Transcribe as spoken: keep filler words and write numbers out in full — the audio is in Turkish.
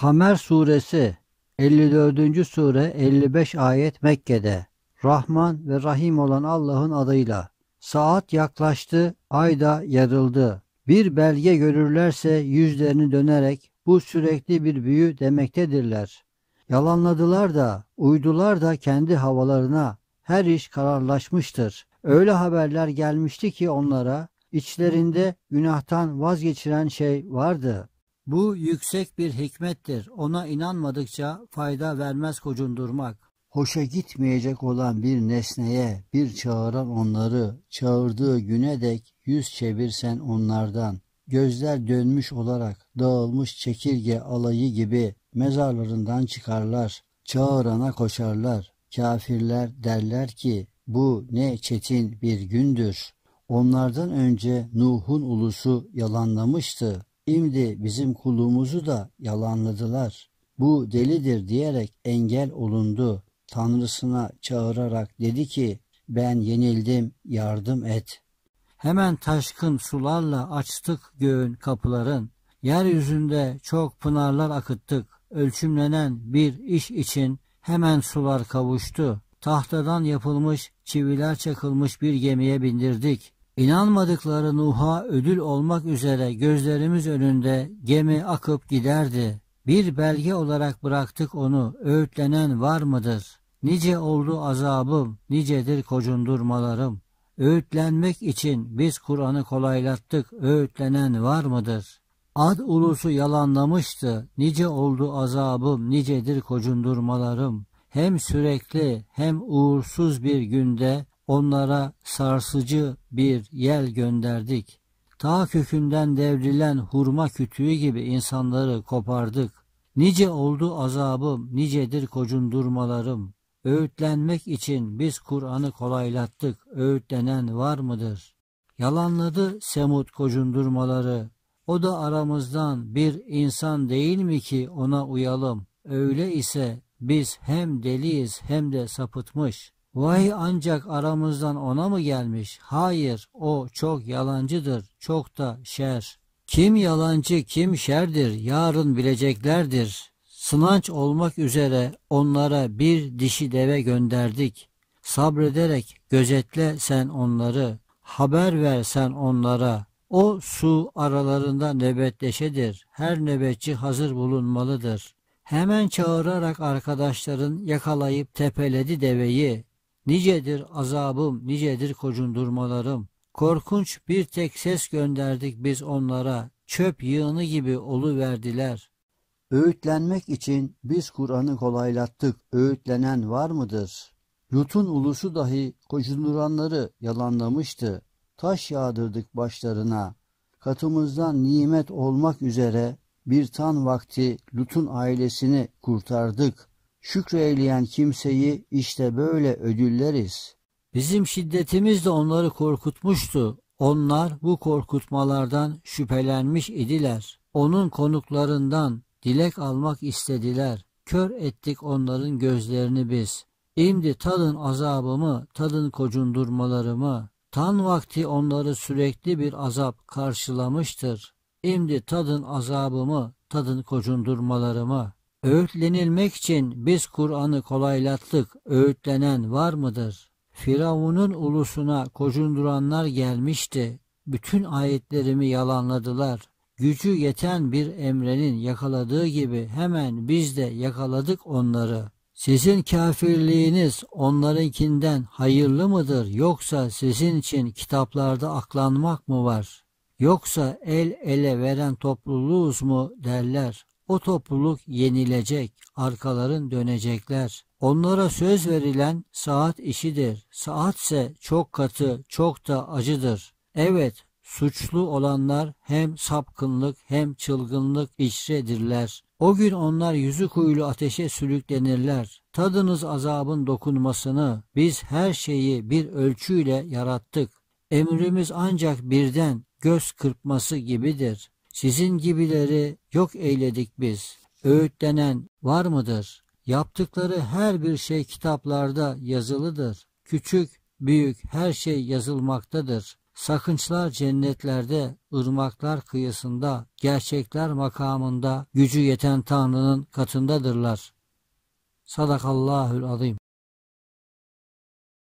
Kamer suresi elli dördüncü sure elli beş ayet Mekke'de. Rahman ve Rahim olan Allah'ın adıyla. Saat yaklaştı, ay da yarıldı. Bir belge görürlerse yüzlerini dönerek bu sürekli bir büyü demektedirler. Yalanladılar da, uydular da kendi havalarına. Her iş kararlaşmıştır. Öyle haberler gelmişti ki onlara, içlerinde günahtan vazgeçiren şey vardı. Bu yüksek bir hikmettir. Ona inanmadıkça fayda vermez gocundurmak. Hoşa gitmeyecek olan bir nesneye bir çağıran onları, çağırdığı güne dek yüz çevirsen onlardan, gözler dönmüş olarak dağılmış çekirge alayı gibi mezarlarından çıkarlar, çağırana koşarlar. Kafirler derler ki bu ne çetin bir gündür. Onlardan önce Nuh'un ulusu yalanlamıştı. Şimdi bizim kulumuzu da yalanladılar. Bu delidir diyerek engel olundu. Tanrısına çağırarak dedi ki ben yenildim, yardım et. Hemen taşkın sularla açtık göğün kapıların. Yeryüzünde çok pınarlar akıttık. Ölçümlenen bir iş için hemen sular kavuştu. Tahtadan yapılmış, çiviler çakılmış bir gemiye bindirdik. İnanmadıkları Nuh'a ödül olmak üzere gözlerimiz önünde gemi akıp giderdi. Bir belge olarak bıraktık onu, öğütlenen var mıdır? Nice oldu azabım, nicedir kocundurmalarım. Öğütlenmek için biz Kur'an'ı kolaylattık, öğütlenen var mıdır? Ad ulusu yalanlamıştı, nice oldu azabım, nicedir kocundurmalarım. Hem sürekli hem uğursuz bir günde onlara sarsıcı bir yel gönderdik. Ta kökünden devrilen hurma kütüğü gibi insanları kopardık. Nice oldu azabım, nicedir kocundurmalarım. Öğütlenmek için biz Kur'an'ı kolaylattık, öğütlenen var mıdır? Yalanladı Semud kocundurmaları. O da aramızdan bir insan değil mi ki ona uyalım? Öyle ise biz hem deliyiz hem de sapıtmış. Vahiy ancak aramızdan ona mı gelmiş? Hayır, o çok yalancıdır, çok da şer. Kim yalancı, kim şerdir, yarın bileceklerdir. Sınanç olmak üzere onlara bir dişi deve gönderdik. Sabrederek gözetle sen onları, haber ver sen onlara. O su aralarında nöbetleşedir, her nöbetçi hazır bulunmalıdır. Hemen çağırarak arkadaşların yakalayıp tepeledi deveyi. Nicedir azabım, nicedir kocundurmalarım. Korkunç bir tek ses gönderdik biz onlara. Çöp yığını gibi oluverdiler. Öğütlenmek için biz Kur'an'ı kolaylattık. Öğütlenen var mıdır? Lut'un ulusu dahi kocunduranları yalanlamıştı. Taş yağdırdık başlarına. Katımızdan nimet olmak üzere bir tan vakti Lut'un ailesini kurtardık. Şükreyleyen kimseyi işte böyle ödülleriz. Bizim şiddetimiz de onları korkutmuştu. Onlar bu korkutmalardan şüphelenmiş idiler. Onun konuklarından dilek almak istediler. Kör ettik onların gözlerini biz. İmdi tadın azabımı, tadın kocundurmalarımı. Tan vakti onları sürekli bir azap karşılamıştır. İmdi tadın azabımı, tadın kocundurmalarımı. Öğütlenilmek için biz Kur'an'ı kolaylattık, öğütlenen var mıdır? Firavun'un ulusuna kocunduranlar gelmişti. Bütün ayetlerimi yalanladılar. Gücü yeten bir emrenin yakaladığı gibi hemen biz de yakaladık onları. Sizin kafirliğiniz onlarınkinden hayırlı mıdır? Yoksa sizin için kitaplarda aklanmak mı var? Yoksa el ele veren topluluğuz mu derler. O topluluk yenilecek, arkaların dönecekler. Onlara söz verilen saat işidir. Saatse çok katı, çok da acıdır. Evet, suçlu olanlar hem sapkınlık hem çılgınlık içredirler. O gün onlar yüzü kuyulu ateşe sürüklenirler. Tadınız azabın dokunmasını, biz her şeyi bir ölçüyle yarattık. Emrimiz ancak birden göz kırpması gibidir. Sizin gibileri yok eyledik biz. Öğütlenen var mıdır? Yaptıkları her bir şey kitaplarda yazılıdır. Küçük, büyük her şey yazılmaktadır. Sakınçlar cennetlerde, ırmaklar kıyısında, gerçekler makamında, gücü yeten Tanrı'nın katındadırlar. Sadakallahül azim.